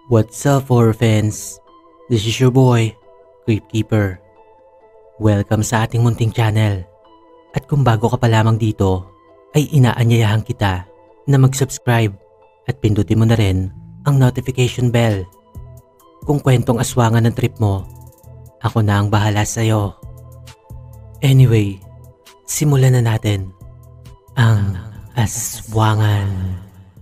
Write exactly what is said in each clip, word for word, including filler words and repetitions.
What's up, orphans? This is your boy, Creep Keeper. Welcome sa ating munting channel. At kung bago ka pa lamang dito, ay inaanyayahan kita na mag-subscribe at pindutin mo na rin ang notification bell. Kung kwentong aswangan ng trip mo, ako na ang bahala sa'yo. Anyway, simulan na natin ang aswangan.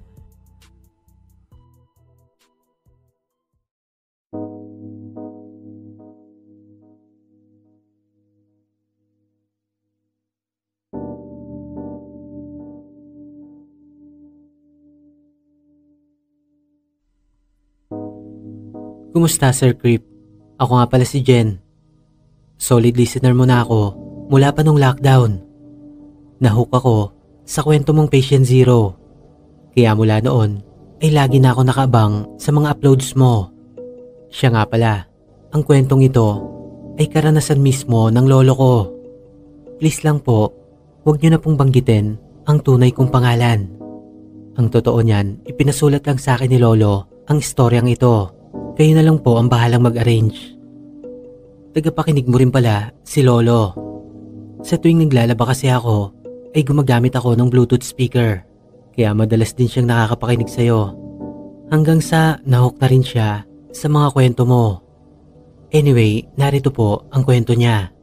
Kumusta, Sir Creep? Ako nga pala si Jen. Solid listener mo na ako mula pa nung lockdown. Nahook ako sa kwento mong Patient Zero. Kaya mula noon ay lagi na ako nakaabang sa mga uploads mo. Siya nga pala, ang kwentong ito ay karanasan mismo ng lolo ko. Please lang po, huwag niyo na pong banggitin ang tunay kong pangalan. Ang totoo niyan, ipinasulat lang sa akin ni lolo ang istoryang ito. Kayo na lang po ang bahalang mag-arrange. Tagapakinig mo rin pala si Lolo. Sa tuwing naglalaba kasi ako, ay gumagamit ako ng Bluetooth speaker. Kaya madalas din siyang nakakapakinig sa'yo. Hanggang sa nahook na rin siya sa mga kwento mo. Anyway, narito po ang kwento niya.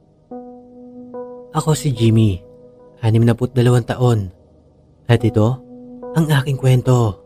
Ako si Jimmy, anim na put dalawang taon. At ito, ang aking kwento.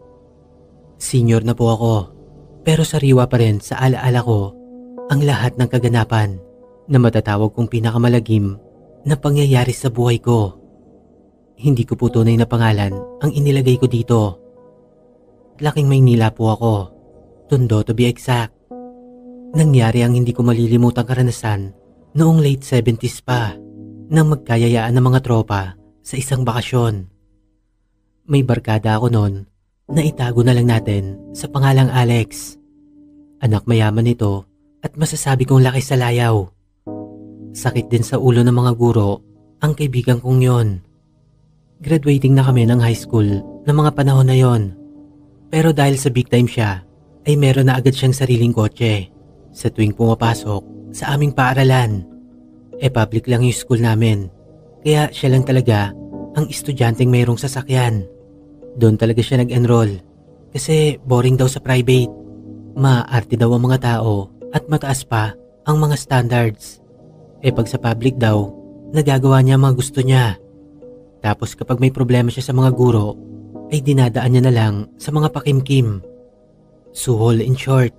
Senior na po ako. Pero sariwa pa rin sa alaala ko ang lahat ng kaganapan na matatawag kong pinakamalagim na pangyayari sa buhay ko. Hindi ko po tunay na pangalan ang inilagay ko dito. Laking Maynila po ako, Tondo to be exact. Nangyari ang hindi ko malilimutang karanasan noong late seventies pa nang magkayayaan ng mga tropa sa isang bakasyon. May barkada ako noon na itago na lang natin sa pangalang Alex. Anak mayaman nito at masasabi kong laki sa layaw. Sakit din sa ulo ng mga guro ang kaibigan kong yon. Graduating na kami ng high school ng mga panahon na yon. Pero dahil sa big time siya, ay meron na agad siyang sariling kotse sa tuwing pumapasok sa aming paaralan. E public lang yung school namin, kaya siya lang talaga ang estudyanteng mayroong sasakyan. Doon talaga siya nag-enroll kasi boring daw sa private. Maarte daw ang mga tao at mataas pa ang mga standards. E pag sa public daw, nagagawa niya mga gusto niya. Tapos kapag may problema siya sa mga guro, ay dinadaan niya na lang sa mga pakimkim. Suhol in short.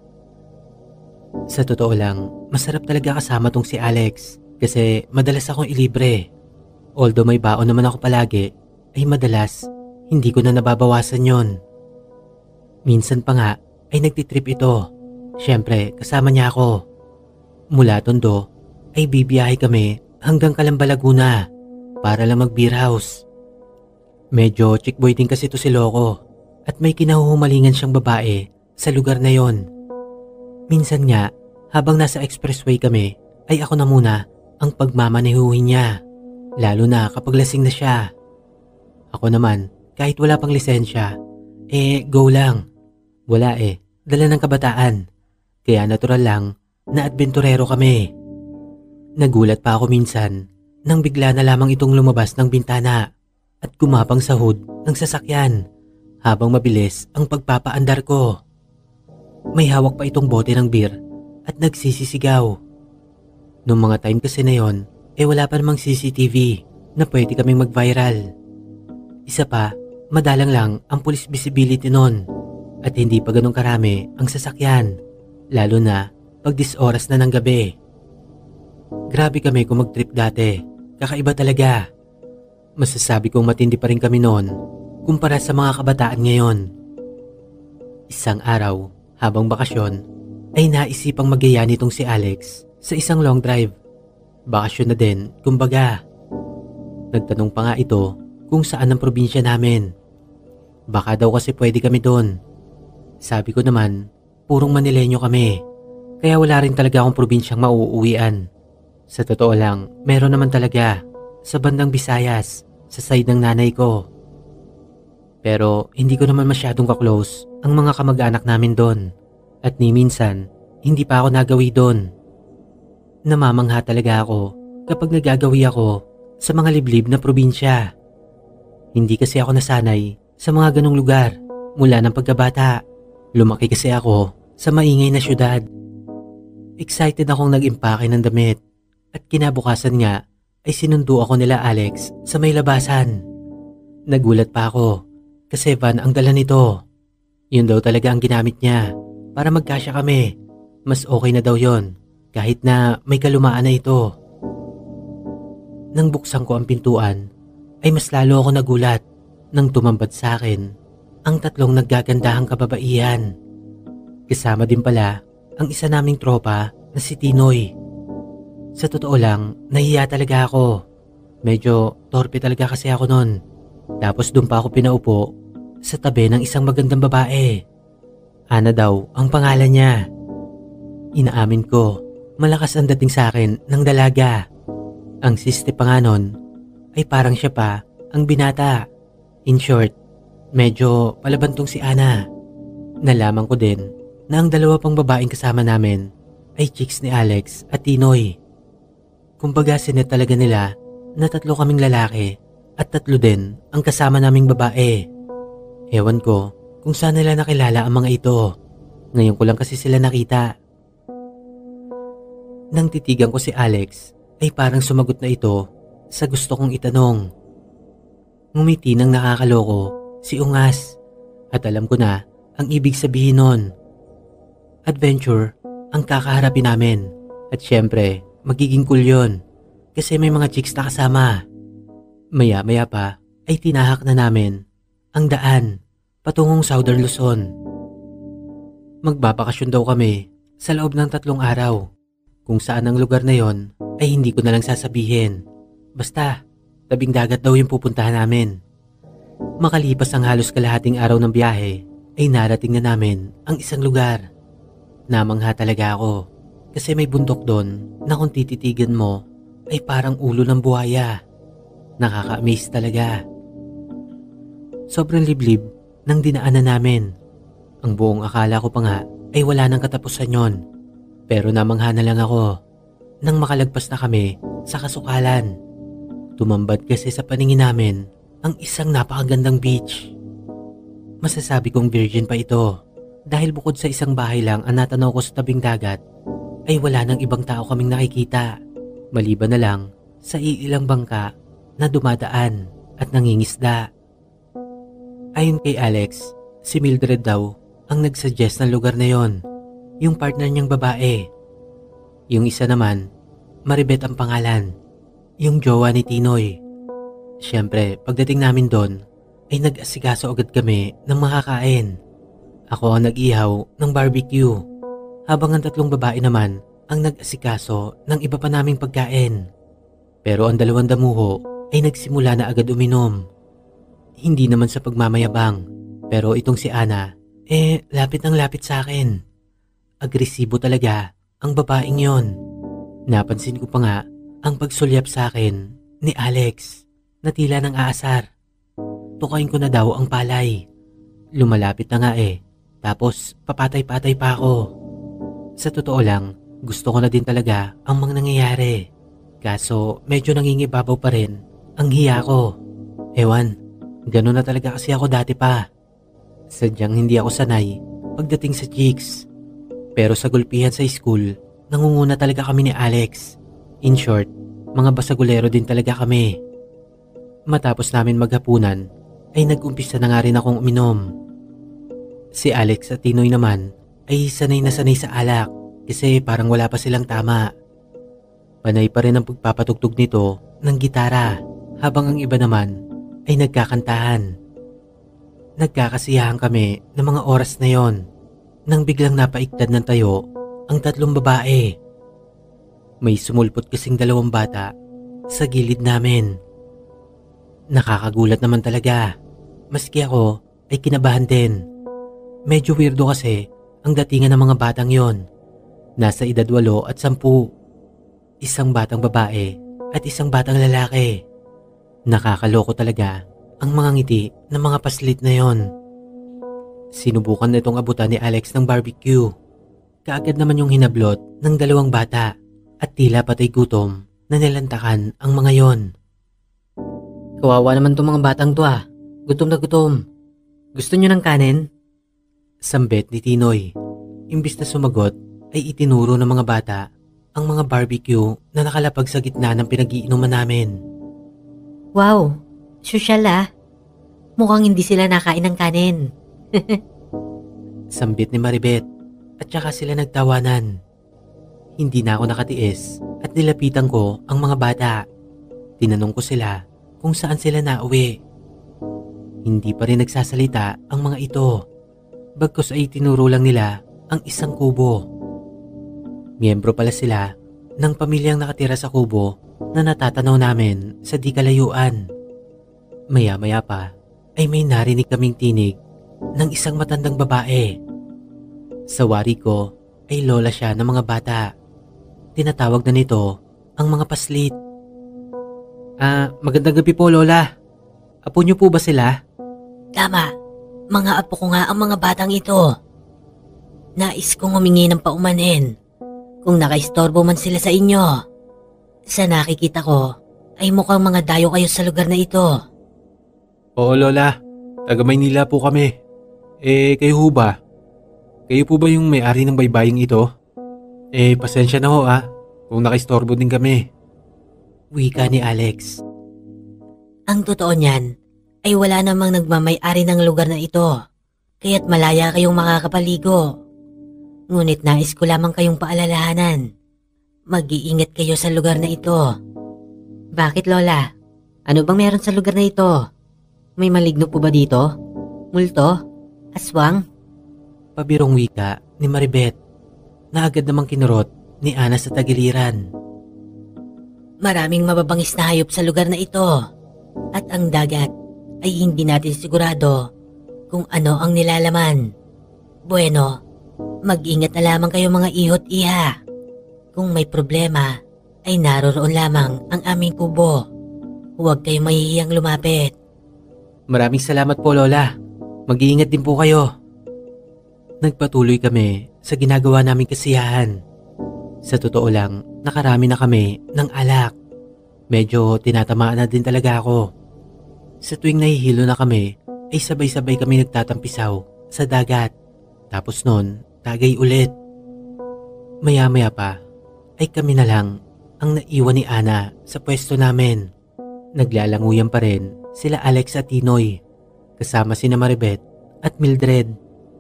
Sa totoo lang, masarap talaga kasama tong si Alex kasi madalas akong ilibre. Although may baon naman ako palagi, ay madalas hindi ko na nababawasan yon. Minsan pa nga ay nagtitrip ito. Siyempre, kasama niya ako. Mula Tondo ay bibiyahe kami hanggang Calamba, Laguna para lang mag-beer house. Medyo chick boy din kasi ito si Loco at may kinahuhumalingan siyang babae sa lugar na yon. Minsan nga, habang nasa expressway kami, ay ako na muna ang pagmamanehuhin niya. Lalo na kapag lasing na siya. Ako naman, kahit wala pang lisensya, eh go lang. Wala eh, dala ng kabataan. Kaya natural lang na adventurero kami. Nagulat pa ako minsan nang bigla na lamang itong lumabas ng bintana at gumapang sa hood ng sasakyan habang mabilis ang pagpapaandar ko. May hawak pa itong bote ng beer at nagsisisigaw. Noong mga time kasi na yon, eh wala pa namang C C T V na pwede kaming mag-viral. Isa pa, madalang lang ang police visibility noon. At hindi pa ganun karami ang sasakyan, lalo na pag dis oras na ng gabi. Grabe kami kung mag-trip dati, kakaiba talaga. Masasabi kong matindi pa rin kami noon kumpara sa mga kabataan ngayon. Isang araw, habang bakasyon, ay naisipang magyaya nitong si Alex sa isang long drive. Bakasyon na din, kumbaga. Nagtanong pa nga ito kung saan ang probinsya namin. Baka daw kasi pwede kami doon. Sabi ko naman, purong Manileño kami, kaya wala rin talaga akong probinsyang mauuwian. Sa totoo lang, meron naman talaga sa bandang Visayas, sa side ng nanay ko. Pero hindi ko naman masyadong ka-close ang mga kamag-anak namin doon. At ni minsan, hindi pa ako nagawi doon. Namamangha talaga ako kapag nagagawi ako sa mga liblib na probinsya. Hindi kasi ako nasanay sa mga ganong lugar mula ng pagkabata. Lumaki kasi ako sa maingay na syudad. Excited akong nag-impake ng damit at kinabukasan nga ay sinundo ako nila Alex sa may labasan. Nagulat pa ako kasi van ang dala nito. Yun daw talaga ang ginamit niya para magkasya kami. Mas okay na daw yon kahit na may kalumaan na ito. Nang buksan ko ang pintuan ay mas lalo ako nagulat nang tumambad sa akin ang tatlong naggagandahang kababaihan. Kasama din pala ang isa naming tropa na si Tinoy. Sa totoo lang, nahiya talaga ako. Medyo torpe talaga kasi ako nun. Tapos doon pa ako pinaupo sa tabi ng isang magandang babae. Ana daw ang pangalan niya. Inaamin ko, malakas ang dating sa akin ng dalaga. Ang siste pa nga nun ay parang siya pa ang binata. In short, medyo palabantong si Ana. Nalaman ko din na ang dalawa pang babaeng kasama namin ay chicks ni Alex at Tinoy. Kumbaga sinet talaga nila na tatlo kaming lalaki at tatlo din ang kasama naming babae. Ewan ko kung saan nila nakilala ang mga ito. Ngayon ko lang kasi sila nakita. Nang titigan ko si Alex ay parang sumagot na ito sa gusto kong itanong. Ngumiti ng nakakaloko si Ungas at alam ko na ang ibig sabihin nun. Adventure ang kakaharapin namin at syempre magiging cool yun kasi may mga chicks na kasama. Maya maya pa ay tinahak na namin ang daan patungong Southern Luzon. Magbabakasyon daw kami sa loob ng tatlong araw. Kung saan ang lugar na yon ay hindi ko na lang sasabihin. Basta, tabing dagat daw yung pupuntahan namin. Makalipas ang halos kalahating araw ng biyahe ay narating na namin ang isang lugar. Namangha talaga ako kasi may bundok doon na kung tititigan mo ay parang ulo ng buhaya. Nakaka-amaze talaga. Sobrang liblib ng dinaanan namin. Ang buong akala ko pa nga ay wala nang katapusan yon. Pero namangha na lang ako nang makalagpas na kami sa kasukalan. Tumambad kasi sa paningin namin ang isang napakagandang beach. Masasabi kong virgin pa ito dahil bukod sa isang bahay lang ang natanaw ko sa tabing dagat ay wala nang ibang tao kaming nakikita. Maliban na lang sa iilang bangka na dumadaan at nangingisda. Ayon kay Alex, si Mildred daw ang nagsuggest ng lugar na yon, yung partner niyang babae. Yung isa naman, Maribet ang pangalan, yung jowa ni Tinoy. Siyempre, pagdating namin doon ay nag-asikaso agad kami ng makakain. Ako ang nag-ihaw ng barbecue, habang ang tatlong babae naman ang nag-asikaso ng iba pa naming pagkain. Pero ang dalawang damuho ay nagsimula na agad uminom. Hindi naman sa pagmamayabang, pero itong si Ana, eh lapit ng lapit sa akin. Agresibo talaga ang babaeng yon. Napansin ko pa nga ang pagsulyap sa akin ni Alex na tila ng aasar. Tukain ko na daw ang palay. Lumalapit na nga eh, tapos papatay-patay pa ako. Sa totoo lang, gusto ko na din talaga ang mga nangyayari. Kaso medyo nangingibabaw pa rin ang hiya ko. Ewan, gano'n na talaga kasi ako dati pa. Sadyang hindi ako sanay pagdating sa chicks. Pero sa gulpihan sa school, nangunguna talaga kami ni Alex. In short, mga basagulero din talaga kami. Matapos namin maghapunan, ay nag-umpisa na nga rin akong uminom. Si Alex at Tinoy naman ay sanay na sanay sa alak kasi parang wala pa silang tama. Panay pa rin ang pagpapatugtog nito ng gitara habang ang iba naman ay nagkakantahan. Nagkakasiyahan kami ng mga oras na yon nang biglang napaiktad ng tayo ang tatlong babae. May sumulpot kasing dalawang bata sa gilid namin. Nakakagulat naman talaga, maski ako ay kinabahan din. Medyo weirdo kasi ang datingan ng mga batang yon. Nasa edad walo at sampu. Isang batang babae at isang batang lalaki. Nakakaloko talaga ang mga ngiti ng mga paslit na yon. Sinubukan na itong abutan ni Alex ng barbecue. Kaagad naman yung hinablot ng dalawang bata at tila patay gutom na nilantakan ang mga yon. Kawawa naman tong mga batang to ah. Gutom na gutom. Gusto nyo ng kanin? Sambit ni Tinoy. Imbis na sumagot ay itinuro ng mga bata ang mga barbecue na nakalapag sa gitna ng pinag-iinuman namin. Wow, sosyal ah. Mukhang hindi sila nakain ng kanin. Sambit ni Maribet at saka sila nagtawanan. Hindi na ako nakatiis at nilapitan ko ang mga bata. Tinanong ko sila kung saan sila nauwi. Hindi pa rin nagsasalita ang mga ito. Bagkus ay tinuro lang nila ang isang kubo. Miyembro pala sila ng pamilyang nakatira sa kubo na natatanaw namin sa di kalayuan. Maya-maya pa ay may narinig kaming tinig ng isang matandang babae. Sa wari ko ay lola siya ng mga bata. Tinatawag na nito ang mga paslit. Ah, magandang gabi po lola. Apo niyo po ba sila? Tama, mga apo ko nga ang mga batang ito. Nais kong humingi ng paumanhin kung nakaistorbo man sila sa inyo. Sa nakikita ko ay mukhang mga dayo kayo sa lugar na ito. Oo lola, taga Maynila po kami. Eh kayo ho ba? Kayo po ba yung may-ari ng baybaying ito? Eh pasensya na ho ah, kung nakaistorbo din kami. Wika ni Alex. Ang totoo niyan ay wala namang nagmamay-ari ng lugar na ito, kaya't malaya kayong makakapaligo. Ngunit nais ko lamang kayong paalalahanan. Mag-iingat kayo sa lugar na ito. Bakit lola? Ano bang meron sa lugar na ito? May maligno po ba dito? Multo? Aswang? Pabirong wika ni Maribet na agad namang kinurot ni Ana sa tagiliran. Maraming mababangis na hayop sa lugar na ito. At ang dagat ay hindi natin sigurado kung ano ang nilalaman. Bueno, mag-ingat na lamang kayo mga ihot iha. Kung may problema ay naroroon lamang ang aming kubo. Huwag kayong mahihiyang lumapit. Maraming salamat po lola. Mag-iingat din po kayo. Nagpatuloy kami sa ginagawa naming kasiyahan. Sa totoo lang, nakarami na kami ng alak. Medyo tinatamaan na din talaga ako. Sa tuwing nahihilo na kami, ay sabay-sabay kami nagtatampisaw sa dagat. Tapos nun, tagay ulit. Maya-maya pa, ay kami na lang ang naiwan ni Ana sa pwesto namin. Naglalanguyan pa rin sila Alex at Tinoy, kasama sina Maribet at Mildred.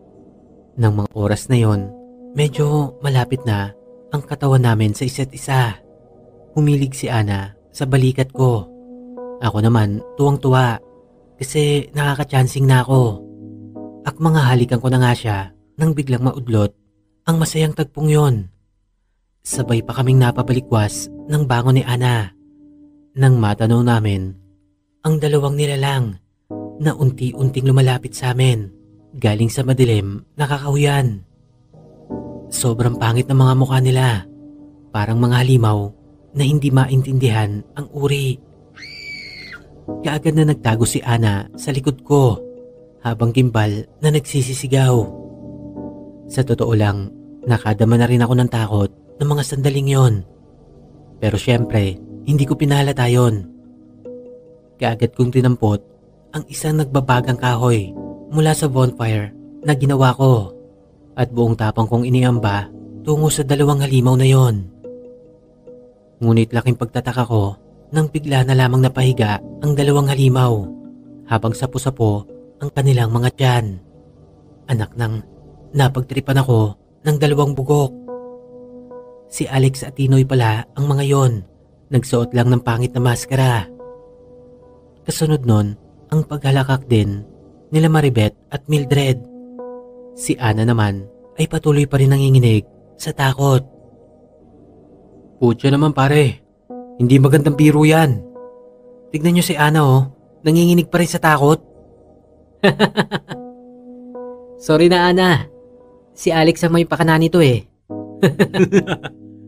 Nang mga oras na yon, medyo malapit na ang katawan namin sa isa't isa. Humilig si Ana sa balikat ko. Ako naman tuwang-tuwa kasi nakaka-chancing na ako. Ak mga halikan ko na nga siya nang biglang maudlot ang masayang tagpong yon. Sabay pa kaming napabalikwas ng bangon ni Ana. Nang matanaw namin ang dalawang nilalang na unti-unting lumalapit sa amin galing sa madilim na kakahuyan. Sobrang pangit ng mga mukha nila. Parang mga halimaw na hindi maintindihan ang uri. Kaagad na nagtago si Ana sa likod ko habang gimbal na nagsisisigaw. Sa totoo lang, nakadama na rin ako ng takot ng mga sandaling yon. Pero syempre, hindi ko pinahalata yon. Kaagad kong tinampot ang isang nagbabagang kahoy mula sa bonfire na ginawa ko at buong tapang kong iniamba tungo sa dalawang halimaw na yon. Ngunit laking pagtataka ko nang bigla na lamang napahiga ang dalawang halimaw habang sapo-sapo ang kanilang mga tiyan. Anak ng napagtripan ako ng dalawang bugok. Si Alex at Tinoy pala ang mga yon, nagsuot lang ng pangit na maskara. Kasunod nun, ang paghalakak din nila Maribet at Mildred. Si Ana naman ay patuloy pa rin nanginginig sa takot. Putya naman pare, hindi magandang biro yan. Tignan nyo si Ana oh, nanginginig pa rin sa takot. Sorry na Ana, si Alex ang may pakana nito eh.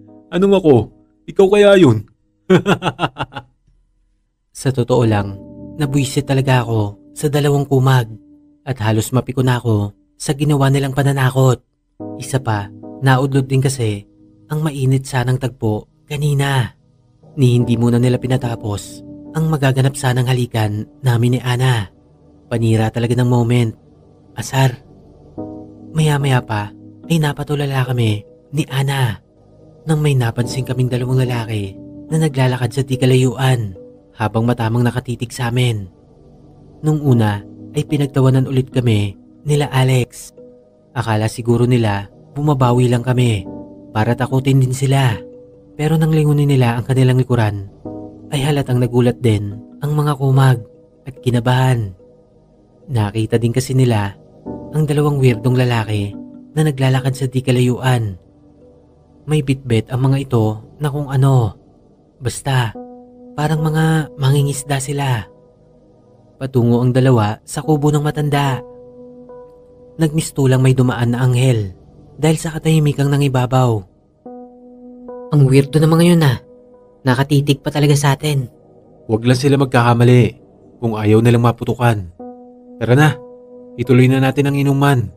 Anong ako? Ikaw kaya yun? Sa totoo lang, Nabuisit talaga ako sa dalawang kumag at halos mapiko na ako sa ginawa nilang pananakot. Isa pa, naudlot din kasi ang mainit sanang tagpo kanina. Ni hindi muna nila pinatapos ang magaganap sanang halikan namin ni Ana. Panira talaga ng moment. Asar. Maya-maya pa ay napatulala kami ni Ana nang may napansin kaming dalawang lalaki na naglalakad sa di kalayuan habang matamang nakatitig sa amin. Nung una ay pinagtawanan ulit kami nila Alex. Akala siguro nila bumabawi lang kami para takutin din sila. Pero nang lingunin nila ang kanilang likuran ay halatang nagulat din ang mga kumag at kinabahan. Nakita din kasi nila ang dalawang weirdong lalaki na naglalakad sa di kalayuan. May bitbit ang mga ito na kung ano. Basta, parang mga mangingisda sila. Patungo ang dalawa sa kubo ng matanda. Nagmistulang may dumaan na anghel dahil sa katahimikang nangibabaw. Ang weirdo ng mga yun ah. Nakatitig pa talaga sa atin. Huwag lang sila magkakamali kung ayaw nilang maputukan. Tara na, ituloy na natin ang inuman.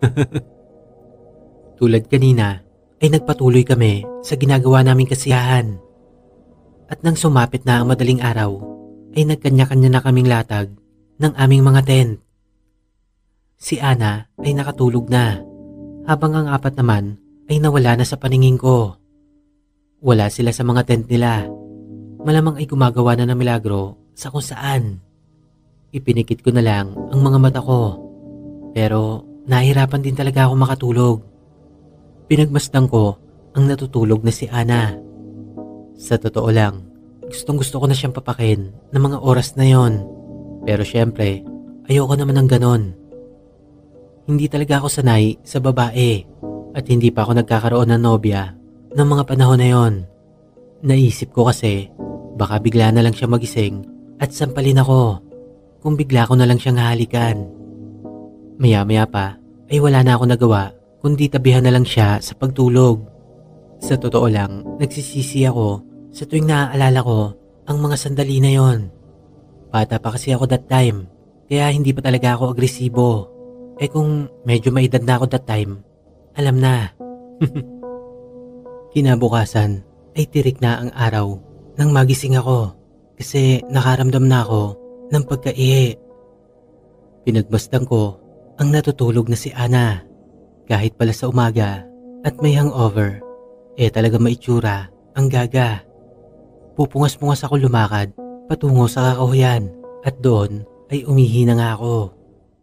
Tulad kanina ay nagpatuloy kami sa ginagawa naming kasiyahan. At nang sumapit na ang madaling araw ay nagkanya-kanya na kaming latag ng aming mga tent. Si Ana ay nakatulog na habang ang apat naman ay nawala na sa paningin ko. Wala sila sa mga tent nila. Malamang ay gumagawa na ng milagro sa kung saan. Ipinikit ko na lang ang mga mata ko. Pero nahirapan din talaga ako makatulog. Pinagmasdan ko ang natutulog na si Ana. Sa totoo lang, gustong gusto ko na siyang papakin ng mga oras na yon. Pero syempre, ayoko naman ng ganon. Hindi talaga ako sanay sa babae at hindi pa ako nagkakaroon ng nobya ng mga panahon na yon. Naisip ko kasi baka bigla na lang siya magising at sampalin ako kung bigla ko na lang siyang hahalikan. Maya-maya pa ay wala na ako nagawa kundi tabihan na lang siya sa pagtulog. Sa totoo lang, nagsisisi ako sa tuwing naaalala ko ang mga sandali na yon. Bata pa kasi ako that time, kaya hindi pa talaga ako agresibo. Eh kung medyo maedad na ako that time, alam na. Kinabukasan ay tirik na ang araw nang magising ako kasi nakaramdam na ako ng pagkaihi. Pinagmasdan ko ang natutulog na si Ana. Kahit pala sa umaga at may hangover, eh talaga maitsura ang gaga. Pupungas-pungas ako lumakad patungo sa kakahuyan at doon ay umihi na nga ako.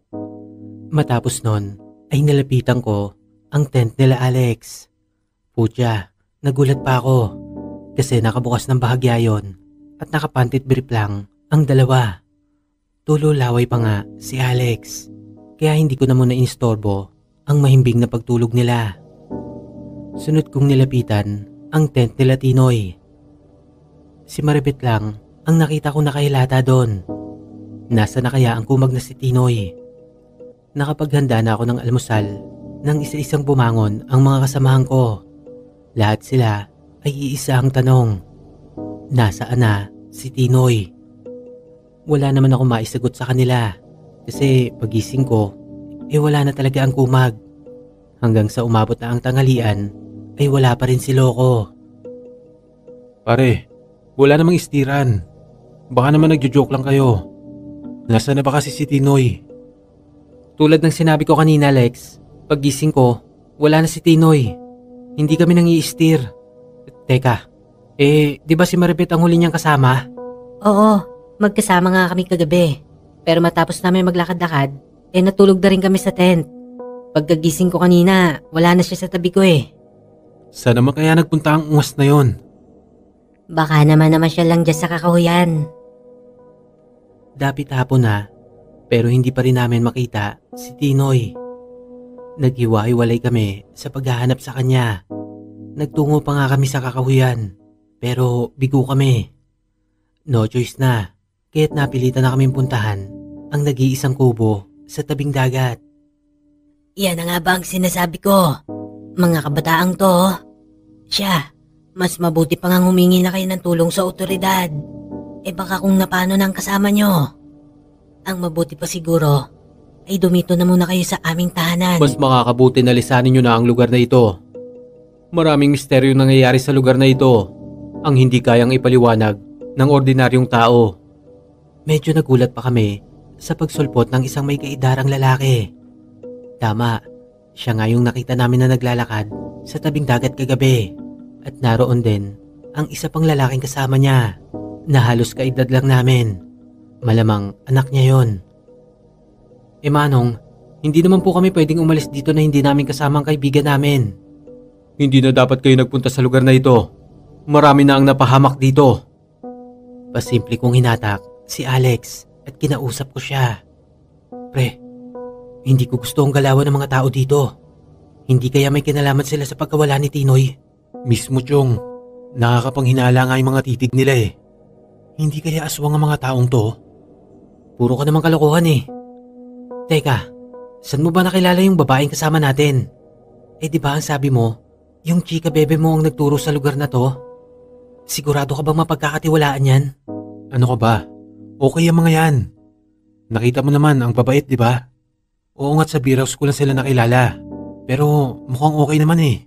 Matapos nun ay nalapitan ko ang tent nila Alex. Putya, nagulat pa ako kasi nakabukas ng bahagya yon at nakapantit brief lang ang dalawa. Tululaway pa nga si Alex kaya hindi ko na muna inistorbo ang mahimbing na pagtulog nila. Sunod kong nilapitan ang tent nila Tinoy. Si Maribet lang ang nakita ko nakahilata doon. Nasa na kaya ang kumag na si Tinoy? Nakapaghanda na ako ng almusal nang isa-isang bumangon ang mga kasamahan ko. Lahat sila ay iisa ang tanong. Nasaan na si Tinoy? Wala naman ako maisagot sa kanila kasi pagising ko eh wala na talaga ang kumag. Hanggang sa umabot na ang tanghalian ay wala pa rin si Loco. Pare, wala namang istiran. Baka naman nagjo-joke lang kayo. Nasaan na ba kasi si Tinoy? Tulad ng sinabi ko kanina, Lex, paggising ko, wala na si Tinoy. Hindi kami nang i-steer. Teka, eh di ba si Maribet ang huli niyang kasama? Oo, magkasama nga kami kagabi. Pero matapos namin maglakad-lakad, eh natulog na rin kami sa tent. Pagkagising ko kanina, wala na siya sa tabi ko eh. Saan naman kaya nagpunta ang ungas na yon? Baka naman naman siya lang dyan sa kakahuyan. Dapit hapon na, pero hindi pa rin namin makita si Tinoy. Naghiwa-hiwalay kami sa paghahanap sa kanya. Nagtungo pa nga kami sa kakahuyan, pero bigo kami. No choice na, kaya't napilitan na kaming puntahan ang nag-iisang kubo sa tabing dagat. Yan na nga ba ang sinasabi ko? Mga kabataang to, siya, mas mabuti pa nga humingi na kayo ng tulong sa otoridad. Eh baka kung napano ng kasama nyo. Ang mabuti pa siguro ay dumito na muna kayo sa aming tahanan. Mas makakabuti na lisanin nyo na ang lugar na ito. Maraming misteryo nangyayari sa lugar na ito ang hindi kayang ipaliwanag ng ordinaryong tao. Medyo nagulat pa kami sa pagsulpot ng isang may kaidarang lalaki. Tama, siya nga yung nakita namin na naglalakad sa tabing dagat kagabi. At naroon din ang isa pang lalaking kasama niya na halos kaedad lang namin. Malamang anak niya yon. Eh Manong, hindi naman po kami pwedeng umalis dito na hindi namin kasama ang kaibigan namin. Hindi na dapat kayo nagpunta sa lugar na ito. Marami na ang napahamak dito. Pasimple kong hinatak si Alex at kinausap ko siya. Pre, hindi ko gusto ang galawan ng mga tao dito. Hindi kaya may kinalaman sila sa pagkawala ni Tinoy? Mismo Chong, nakakapanghinala nga yung mga titig nila eh. Hindi kaya aswang ang mga taong to? Puro ka naman kalokohan eh. Teka, saan mo ba nakilala yung babaeng kasama natin? Eh di ba ang sabi mo, yung chika bebe mo ang nagturo sa lugar na to? Sigurado ka bang mapagkakatiwalaan yan? Ano ka ba? Okay ang mga yan. Nakita mo naman ang babait, di ba? Oo nga't sa beer house ko lang sila nakilala. Pero mukhang okay naman eh.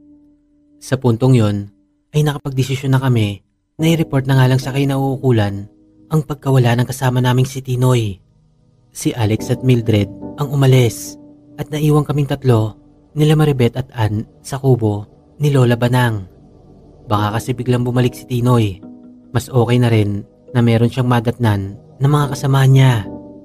Sa puntong yon ay nakapagdesisyon na kami na i-report na nga lang sa kinauukulan ang pagkawala ng kasama naming si Tinoy. Si Alex at Mildred ang umalis at naiwang kaming tatlo nila Maribeth at Ann sa kubo ni Lola Banang. Baka kasi biglang bumalik si Tinoy. Mas okay na rin na meron siyang madatnan na mga kasama niya.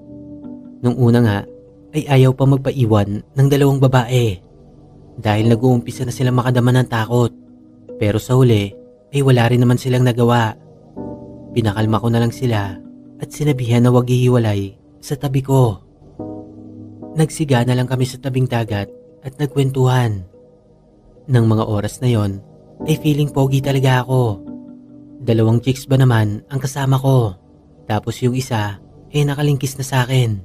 Nung una nga ay ayaw pa magpaiwan ng dalawang babae dahil nag-uumpisa na silang makadama ng takot. Pero sa huli ay wala rin naman silang nagawa. Pinakalma ko na lang sila at sinabihan na wag hihiwalay sa tabi ko. Nagsiga na lang kami sa tabing dagat at nagkwentuhan. Nang mga oras na yon ay feeling pogi talaga ako. Dalawang chicks ba naman ang kasama ko. Tapos yung isa ay nakalingkis na sa akin.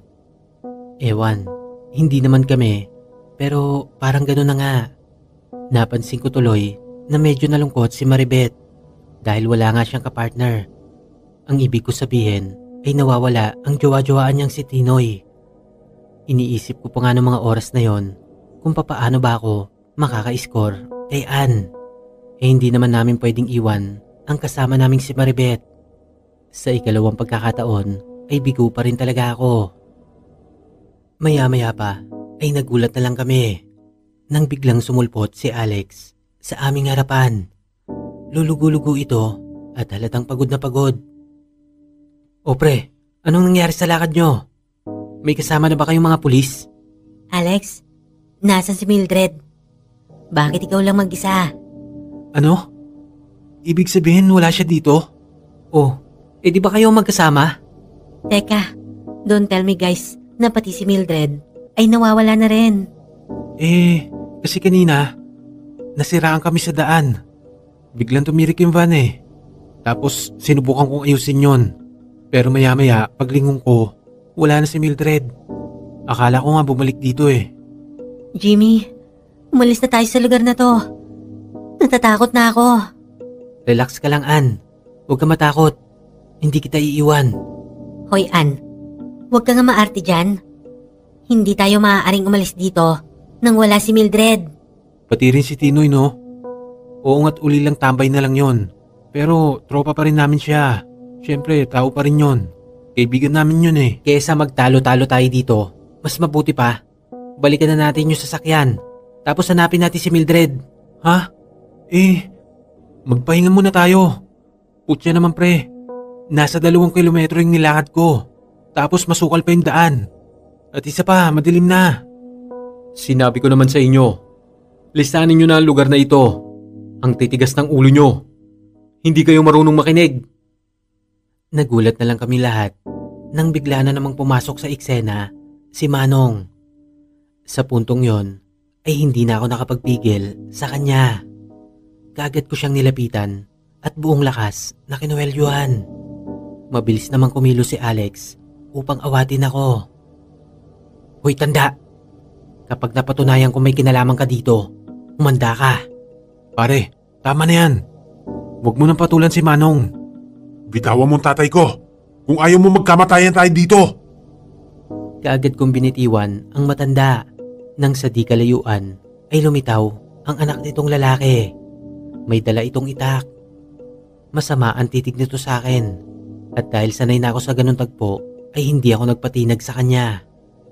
Ewan, hindi naman kami, pero parang gano'n na nga. Napansin ko tuloy na medyo nalungkot si Maribeth dahil wala nga siyang kapartner. Ang ibig ko sabihin ay nawawala ang jowa-jowaan niyang si Tinoy. Iniisip ko pa nga ng mga oras na yon kung papaano ba ako makaka-score kay Ann. Eh hindi naman namin pwedeng iwan ang kasama naming si Maribeth. Sa ikalawang pagkakataon ay bigo pa rin talaga ako. Maya-maya pa ay nagulat na lang kami nang biglang sumulpot si Alex sa aming harapan. Lulugo-lugo ito at halatang pagod na pagod. O pre, anong nangyari sa lakad nyo? May kasama na ba kayong mga pulis? Alex, nasan si Mildred? Bakit ikaw lang mag-isa? Ano? Ibig sabihin wala siya dito? Oh, eh di ba kayo magkasama? Teka, don't tell me guys na pati si Mildred ay nawawala na rin. Eh, kasi kanina, nasiraan kami sa daan. Biglang tumirik yung van eh. Tapos sinubukan kong ayusin yon. Pero maya-maya, paglingon ko, wala na si Mildred. Akala ko nga bumalik dito eh. Jimmy, umalis na tayo sa lugar na to. Natatakot na ako. Relax ka lang, Ann. Huwag ka matakot. Hindi kita iiwan. Hoy, Ann. Huwag ka nga maarte dyan. Hindi tayo maaaring umalis dito nang wala si Mildred. Pati rin si Tinoy, no? Oo nga't uli lang tambay na lang yon. Pero tropa pa rin namin siya. Siyempre, tao pa rin yon. Kaibigan namin yun eh. Kesa magtalo-talo tayo dito, mas mabuti pa. Balikan na natin yung sasakyan. Tapos hanapin natin si Mildred. Ha? Eh, magpahinga muna tayo. Putya naman pre. Nasa dalawang kilometro yung nilakad ko. Tapos masukal pa yung daan. At isa pa, madilim na. Sinabi ko naman sa inyo, listanin nyo na ang lugar na ito. Ang titigas ng ulo nyo. Hindi kayo marunong makinig. Nagulat na lang kami lahat nang bigla na namang pumasok sa eksena si Manong. Sa puntong yon ay hindi na ako nakapagpigil sa kanya. Kaagad ko siyang nilapitan at buong lakas na kinuwelyuhan. Mabilis namang kumilo si Alex upang awatin ako. Hoy tanda, kapag napatunayan kong may kinalaman ka dito, umanda ka. Pare, tama na yan. Huwag mo nang patulan si Manong. Bitawan mo ang tatay ko. Kung ayaw mo magkamatayan tayo dito. Kaagad kong binitiwan ang matanda. Nang sa di kalayuan ay lumitaw ang anak nitong lalaki. May dala itong itak. Masama ang titig nito sa akin. At dahil sanay na ako sa ganun tagpo ay hindi ako nagpatinag sa kanya.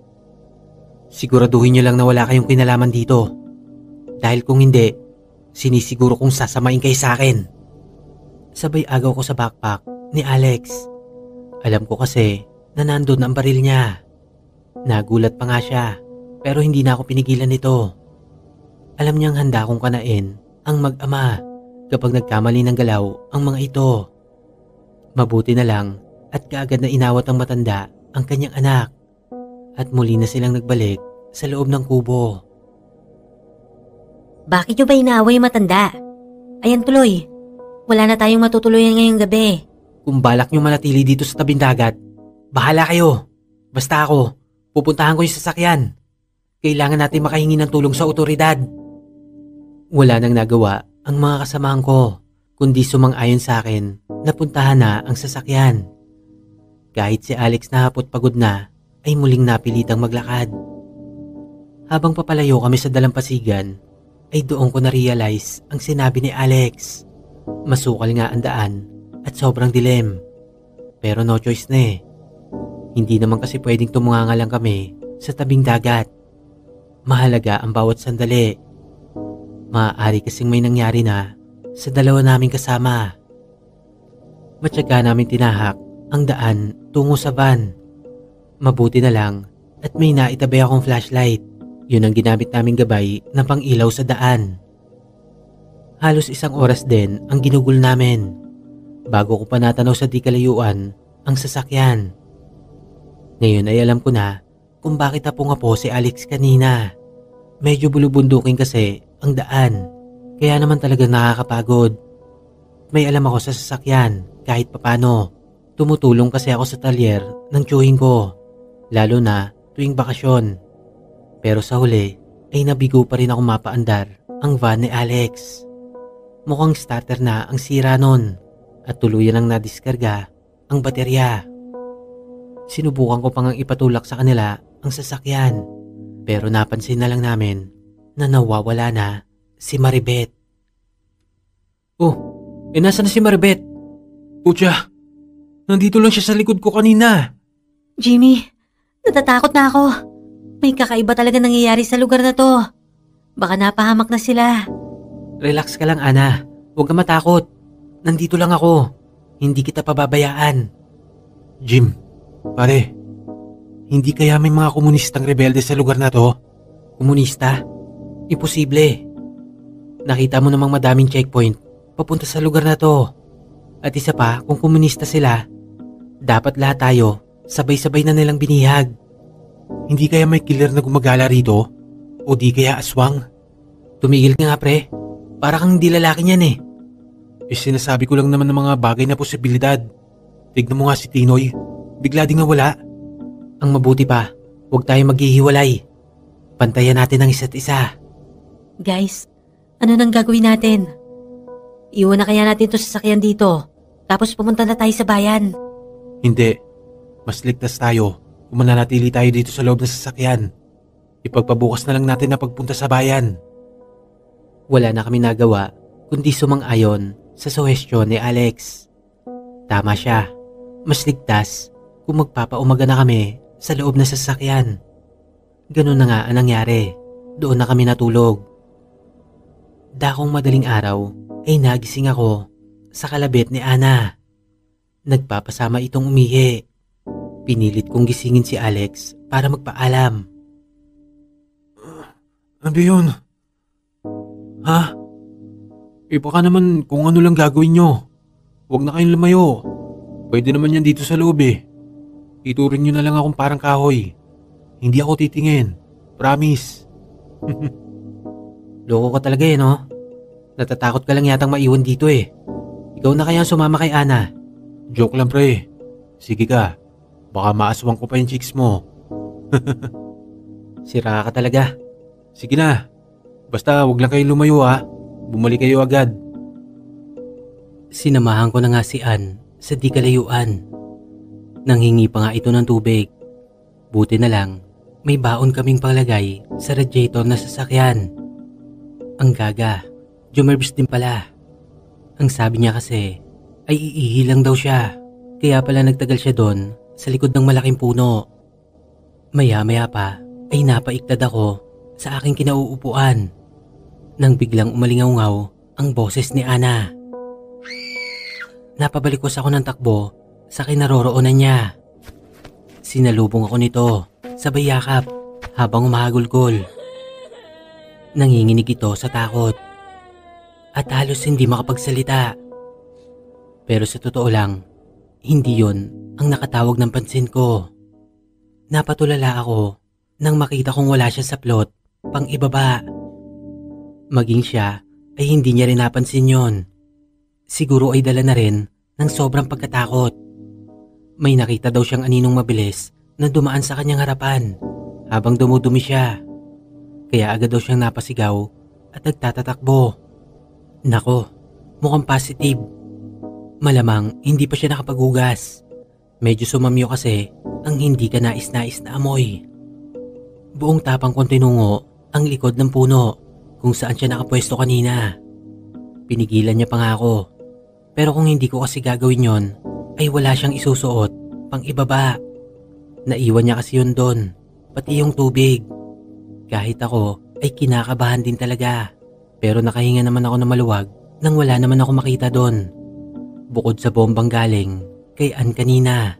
Siguraduhin niyo lang na wala kayong kinalaman dito. Dahil kung hindi, sinisiguro kong sasamain kayo sa akin. Sabay agaw ko sa backpack ni Alex. Alam ko kasi na nandun ang baril niya. Nagulat pa nga siya pero hindi na ako pinigilan nito. Alam niyang handa kong kanain ang mag-ama kapag nagkamali ng galaw ang mga ito. Mabuti na lang at kaagad na inawat ng matanda ang kanyang anak at muli na silang nagbalik sa loob ng kubo. Bakit nyo ba inaaway matanda? Ayan tuloy, wala na tayong matutuluyan ngayong gabi. Kung balak nyo manatili dito sa tabing dagat, bahala kayo. Basta ako, pupuntahan ko yung sasakyan. Kailangan natin makahingi ng tulong sa otoridad. Wala nang nagawa ang mga kasamahan ko, kundi sumang-ayon sa akin na puntahan na ang sasakyan. Kahit si Alex na hapot pagod na, ay muling napilitang maglakad. Habang papalayo kami sa dalampasigan, ay doon ko na-realize ang sinabi ni Alex. Masukal nga ang daan at sobrang dilim. Pero no choice na eh. Hindi naman kasi pwedeng tumunganga lang kami sa tabing dagat. Mahalaga ang bawat sandali. Maaari kasing may nangyari na sa dalawa naming kasama. Matyaga namin tinahak ang daan tungo sa van. Mabuti na lang at may naitabi akong flashlight. Yun ang ginamit naming gabay na pang-ilaw sa daan. Halos isang oras din ang ginugol namin bago ko pa natanaw sa di kalayuan ang sasakyan. Ngayon ay alam ko na kung bakit apo-apo si Alex kanina. Medyo bulubundukin kasi ang daan, kaya naman talagang nakakapagod. May alam ako sa sasakyan kahit papano. Tumutulong kasi ako sa talyer ng tiyuhin ko, lalo na tuwing bakasyon. Pero sa huli ay nabigo pa rin ako mapaandar ang van ni Alex. Mukhang starter na ang sira nun at tuluyan ang nadiskarga ang baterya. Sinubukan ko pang ipatulak sa kanila ang sasakyan, pero napansin na lang namin na nawawala na si Maribeth. Oh, eh nasa na si Maribeth? Putya, nandito lang siya sa likod ko kanina. Jimmy, natatakot na ako. May kakaiba talaga nangyayari sa lugar na to. Baka napahamak na sila. Relax ka lang, Ana. Huwag ka matakot. Nandito lang ako. Hindi kita pababayaan. Jim, pare, hindi kaya may mga komunistang rebelde sa lugar na to? Komunista? Imposible. Nakita mo namang madaming checkpoint papunta sa lugar na to. At isa pa, kung komunista sila, dapat lahat tayo sabay-sabay na nilang binihag. Hindi kaya may killer na gumagala rito? O di kaya aswang? Tumigil ka nga, pre. Para kang hindi lalaki niyan eh. Eh sinasabi ko lang naman ng mga bagay na posibilidad. Tignan mo nga si Tinoy. Bigla ding nawala. Ang mabuti pa, huwag tayong maghihiwalay. Pantayan natin ang isa't isa. Guys, ano nang gagawin natin? Iwan na kaya natin to sasakyan dito, tapos pumunta na tayo sa bayan? Hindi. Mas ligtas tayo kung mananatili tayo dito sa loob ng sasakyan. Ipagpabukas na lang natin na pagpunta sa bayan. Wala na kami nagawa kundi sumang-ayon sa suhestyon ni Alex. Tama siya. Mas ligtas kung magpapaumaga na kami sa loob ng sasakyan. Ganun na nga ang nangyari. Doon na kami natulog. Dakong madaling araw ay nagising ako sa kalabit ni Ana. Nagpapasama itong umihi. Pinilit kong gisingin si Alex para magpaalam. Ano yun? Ha? Eh baka naman kung ano lang gagawin nyo. Huwag na kayong lumayo. Pwede naman yan dito sa loob eh. Iturin nyo na lang akong parang kahoy. Hindi ako titingin. Promise. Loko ka talaga eh, no? Natatakot ka lang yatang maiwan dito eh. Ikaw na kaya sumama kay Ana. Joke lang pre. Sige ka. Baka maaswang ko pa yung chicks mo. Sira ka talaga. Sige na. Basta wag lang kayo lumayo ha. Bumalik kayo agad. Sinamahan ko na nga si Ann sa di kalayuan. Nanghingi pa nga ito ng tubig. Buti na lang, may baon kaming panglagay sa radiator na sasakyan. Ang gaga, jumerbs din pala. Ang sabi niya kasi ay iihi lang daw siya. Kaya pala nagtagal siya doon sa likod ng malaking puno. Maya-maya pa ay napaiktad ako sa aking kinauupuan nang biglang umalingaw-ngaw ang boses ni Ana. Napabalikos ako ng takbo sa kinaroroonan niya. Sinalubong ako nito sabay yakap habang umahagulgol. Nanginginig ito sa takot at halos hindi makapagsalita. Pero sa totoo lang, hindi yon ang nakatawag ng pansin ko. Napatulala ako nang makita kong wala siya sa plot pang ibaba. Maging siya ay hindi niya rin napansin yon. Siguro ay dala na rin ng sobrang pagkatakot. May nakita daw siyang aninong mabilis na dumaan sa kanyang harapan habang dumudumi siya. Kaya agad daw siyang napasigaw at nagtatatakbo. Nako, mukhang positive. Malamang hindi pa siya nakapaghugas. Medyo sumamyo kasi ang hindi ka nais-nais na amoy. Buong tapang kong tinungo ang likod ng puno kung saan siya nakapwesto kanina. Pinigilan niya pa nga ako. Pero kung hindi ko kasi gagawin yon, ay wala siyang isusuot pang ibaba. Naiwan niya kasi yun doon, pati yung tubig. Kahit ako ay kinakabahan din talaga. Pero nakahinga naman ako na maluwag nang wala naman ako makita doon. Bukod sa bombang galing kay Ann kanina.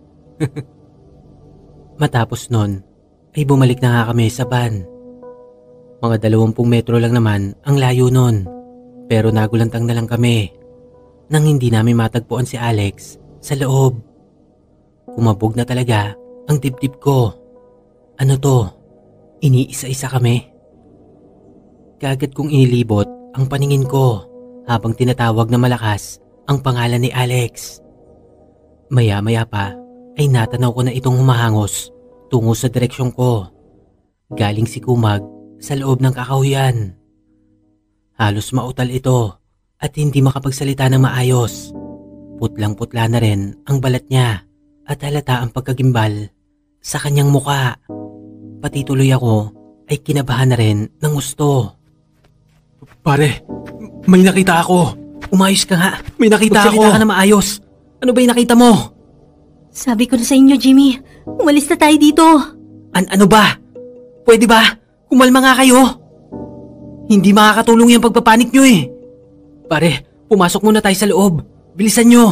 Matapos nun ay bumalik na nga kami sa van. Mga dalawampung metro lang naman ang layo nun. Pero nagulantang na lang kami nang hindi namin matagpuan si Alex sa loob. Kumabog na talaga ang dibdib ko. Ano to? Iniisa-isa kami? Kaagad kong inilibot ang paningin ko habang tinatawag na malakas ang pangalan ni Alex. Maya-maya pa ay natanaw ko na itong humahangos tungo sa direksyon ko. Galing si Kumag sa loob ng kakahuyan. Halos mautal ito at hindi makapagsalita ng maayos. Putlang-putla na rin ang balat niya at halata ang pagkagimbal sa kanyang muka. Pati tuloy ako ay kinabahan na rin ng gusto. Pare, may nakita ako. Umayos ka nga. May nakita ako. Magsalita ka na maayos. Ano ba yung nakita mo? Sabi ko na sa inyo, Jimmy. Umalis na tayo dito. An ano ba? Pwede ba? Kumalma nga kayo. Hindi makakatulong yung pagpapanik nyo eh. Pare, pumasok muna tayo sa loob. Bilisan nyo.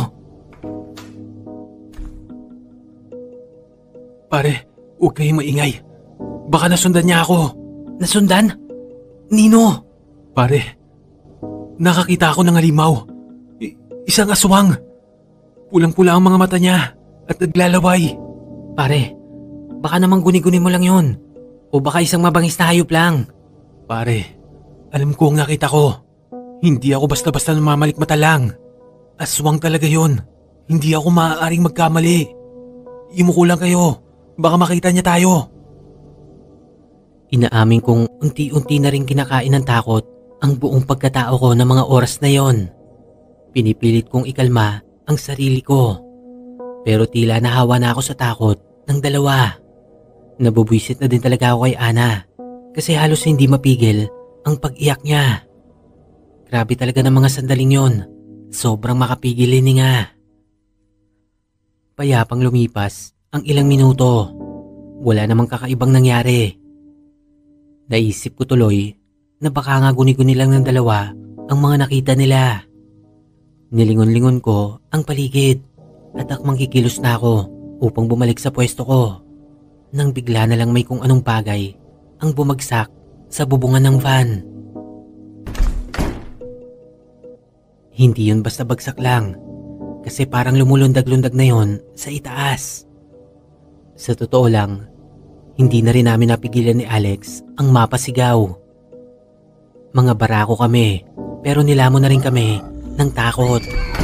Pare, huwag kayong maingay. Baka nasundan niya ako. Nasundan? Nino? Pare, nakakita ako ng halimaw. I- isang aswang. Pulang-pula ang mga mata niya at naglalaway. Pare, baka namang guni-guni mo lang yun. O baka isang mabangis na hayop lang. Pare, alam ko ang nakita ko. Hindi ako basta-basta namamalikmata lang. Aswang talaga yon. Hindi ako maaaring magkamali. Imuko lang kayo. Baka makita niya tayo. Inaamin kong unti-unti na rin kinakain ng takot ang buong pagkatao ko ng mga oras na yon. Pinipilit kong ikalma ang sarili ko. Pero tila nahawa na ako sa takot ng dalawa. Nabubwisit na din talaga ako kay Ana kasi halos hindi mapigil ang pag-iyak niya. Grabe talaga ng mga sandaling yon. Sobrang makapigil hininga. Payapang lumipas ang ilang minuto. Wala namang kakaibang nangyari. Naisip ko tuloy na baka nga guni-guni lang ng dalawa ang mga nakita nila. Nilingon-lingon ko ang paligid at akmang kikilos na ako upang bumalik sa pwesto ko. Nang bigla na lang may kung anong bagay ang bumagsak sa bubungan ng van. Hindi yun basta bagsak lang kasi parang lumulundag-lundag na yon sa itaas. Sa totoo lang, hindi na rin namin napigilan ni Alex ang mapasigaw. Mga barako kami pero nilamon na rin kami ng takot.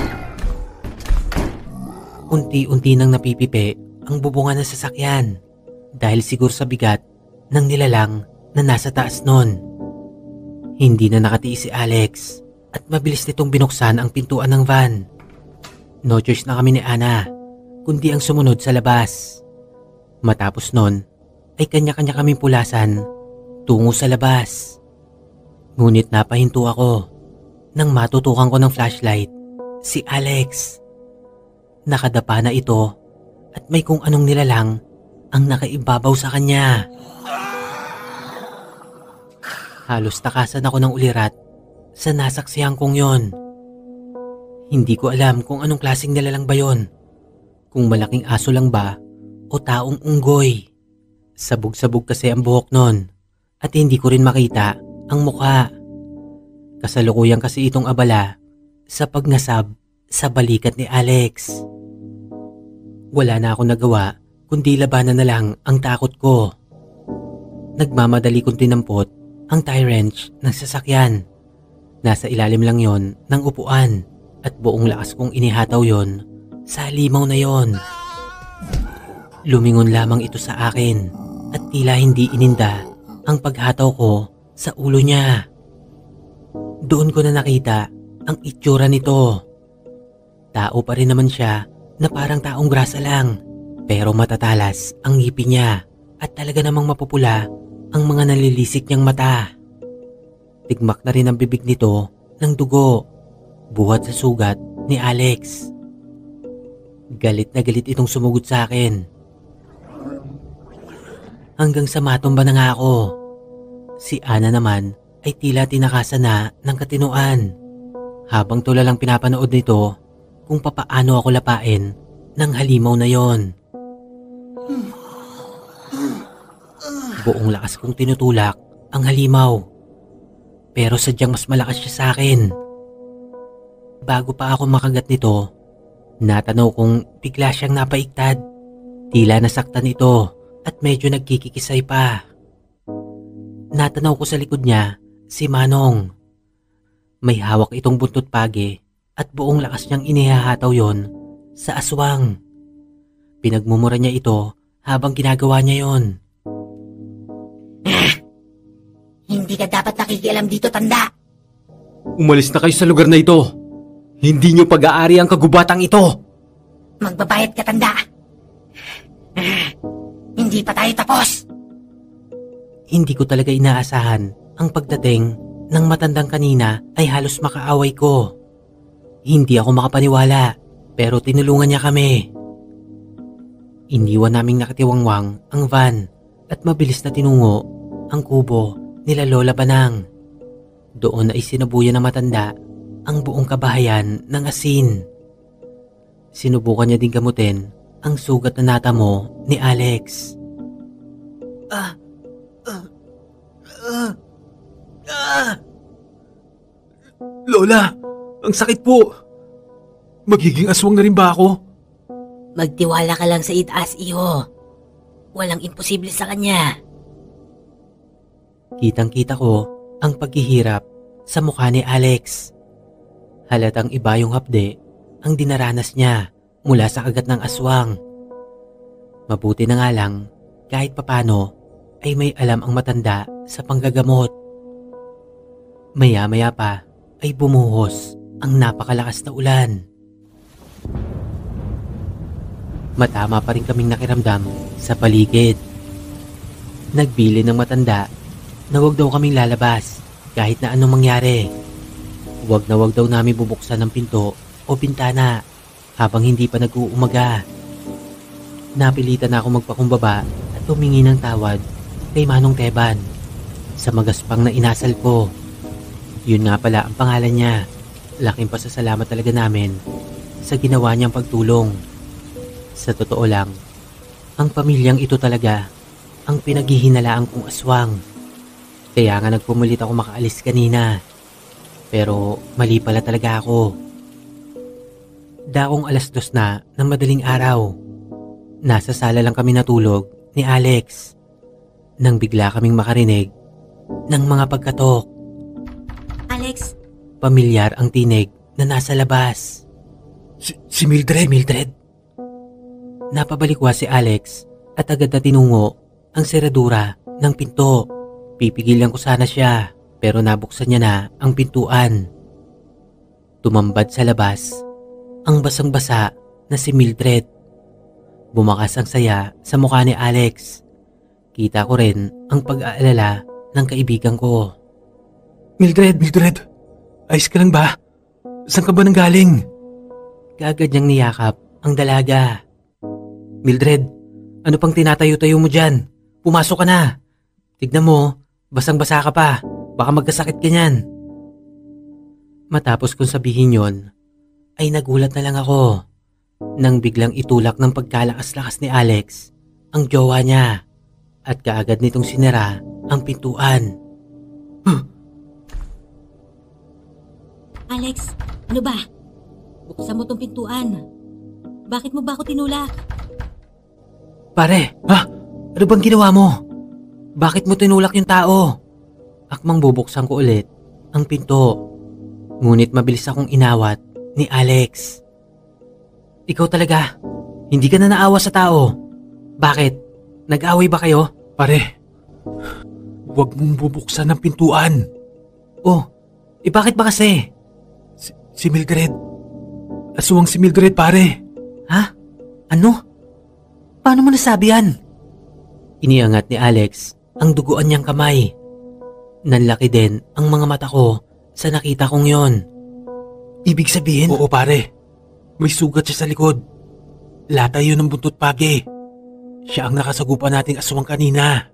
Unti-unti nang napipipi ang bubungan ng sasakyan dahil siguro sa bigat ng nilalang na nasa taas nun. Hindi na nakatiis si Alex at mabilis nitong binuksan ang pintuan ng van. No choice na kami ni Ana kundi ang sumunod sa labas. Matapos nun ay kanya-kanya kaming pulasan tungo sa labas. Ngunit napahinto ako nang matutukan ko ng flashlight si Alex. Nakadapa na ito at may kung anong nilalang ang nakaibabaw sa kanya. Halos takasan ako ng ulirat sa nasaksihan kong yon. Hindi ko alam kung anong klaseng nilalang ba yon. Kung malaking aso lang ba o taong unggoy. Sabog-sabog kasi ang buhok nun at hindi ko rin makita ang mukha. Kasalukuyan kasi itong abala sa pagnasab sa balikat ni Alex. Wala na akong nagawa kundi labanan na lang ang takot ko. Nagmamadali kong tinampot ang tie wrench ng sasakyan. Nasa ilalim lang yon ng upuan at buong lakas kong inihataw yon sa halimaw na yon. Lumingon lamang ito sa akin at tila hindi ininda ang paghataw ko sa ulo niya. Doon ko na nakita ang itsura nito. Tao pa rin naman siya na parang taong grasa lang, pero matatalas ang ngipin niya at talaga namang mapupula ang mga nalilisik niyang mata. Tigmak na rin ang bibig nito ng dugo, buhat sa sugat ni Alex. Galit na galit itong sumugod sa akin. Hanggang sa matumba na nga ako. Si Ana naman ay tila tinakasan na ng katinuan. Habang tulalang pinapanood nito kung papaano ako lapain ng halimaw na yon. Buong lakas kong tinutulak ang halimaw. Pero sadyang mas malakas siya sa akin. Bago pa ako makagat nito, natanaw kong bigla siyang napaiktad. Tila nasaktan ito at medyo nagkikikisay pa. Natanaw ko sa likod niya si Manong. May hawak itong buntot pagi at buong lakas niyang inihahataw yon sa aswang. Pinagmumura niya ito habang ginagawa niya yon. Ah, hindi ka dapat nakikialam dito, tanda. Umalis na kayo sa lugar na ito. Hindi niyo pag-aari ang kagubatang ito. Magbabayad ka, tanda. Ah, hindi pa tayo tapos. Hindi ko talaga inaasahan ang pagdating ng matandang kanina ay halos makaaway ko. Hindi ako makapaniwala pero tinulungan niya kami. Iniwan naming nakatiwangwang ang van at mabilis na tinungo ang kubo nila Lola Banang. Doon ay sinabuyan ng matanda ang buong kabahayan ng asin. Sinubukan niya din gamutin ang sugat na natamo ni Alex. Ah, ah, ah, ah. Lola, ang sakit po. Magiging aswang na rin ba ako? Magtiwala ka lang sa itaas, iho. Walang imposible sa kanya. Kitang-kita ko ang paghihirap sa mukha ni Alex. Halatang iba yung hapde ang dinaranas niya mula sa kagat ng aswang. Mabuti na nga lang kahit papano ay may alam ang matanda sa panggagamot. Maya-maya pa ay bumuhos ang napakalakas na ulan. Matama pa rin kaming nakiramdam sa paligid. Nagbili ng matanda na wag daw kaming lalabas kahit na anong mangyari. Wag na wag daw namin bubuksan ng pinto o bintana habang hindi pa nag-uumaga. Napilitan na ako magpakumbaba at humingi ng tawad kay Manong Teban sa magaspang na inasal ko. Yun nga pala ang pangalan niya. Laking pasasalamat talaga namin sa ginawa niyang pagtulong. Sa totoo lang, ang pamilyang ito talaga ang pinaghihinalaan kong aswang. Kaya nga nagpumulit ako makaalis kanina. Pero mali pala talaga ako. Daong alas dos na ng madaling araw. Nasa sala lang kami natulog ni Alex nang bigla kaming makarinig ng mga pagkatok. Alex? Pamilyar ang tinig na nasa labas. Si, si Mildred? Si Mildred? Napabalikwa si Alex at agad na tinungo ang seradura ng pinto. Pipigilan ko sana siya pero nabuksan niya na ang pintuan. Tumambad sa labas ang basang-basa na si Mildred. Bumakas ang saya sa mukha ni Alex. Kita ko rin ang pag-aalala ng kaibigan ko. Mildred, Mildred, ayos ka lang ba? Saan ka ba nanggaling? Kaagad niyang niyakap ang dalaga. Mildred, ano pang tinatayo-tayo mo dyan? Pumasok ka na. Tignan mo, basang-basa ka pa. Baka magkasakit ka niyan. Matapos kong sabihin yon, ay nagulat na lang ako nang biglang itulak ng pagkalakas-lakas ni Alex ang jowa niya at kaagad nitong sinara ang pintuan. Alex, ano ba? Buksan mo tong pintuan. Bakit mo ba ako tinulak? Pare, ha? Ano bang ginawa mo? Bakit mo tinulak yung tao? Akmang bubuksan ko ulit ang pinto. Ngunit mabilis akong inawat ni Alex. Ikaw talaga, hindi ka na naawa sa tao. Bakit? Nag-away ba kayo? Pare, huwag mong bubuksan ang pintuan. Oh, eh bakit ba kasi? Si, si Mildred. Aswang si Mildred, pare. Ha? Ano? Paano mo nasabi yan? Iniangat ni Alex ang duguan niyang kamay. Nanlaki din ang mga mata ko sa nakita kong yon. Ibig sabihin? Oo, pare. May sugat siya sa likod. Latay yun ng buntot pagi. Siya ang nakasagupa nating aswang kanina.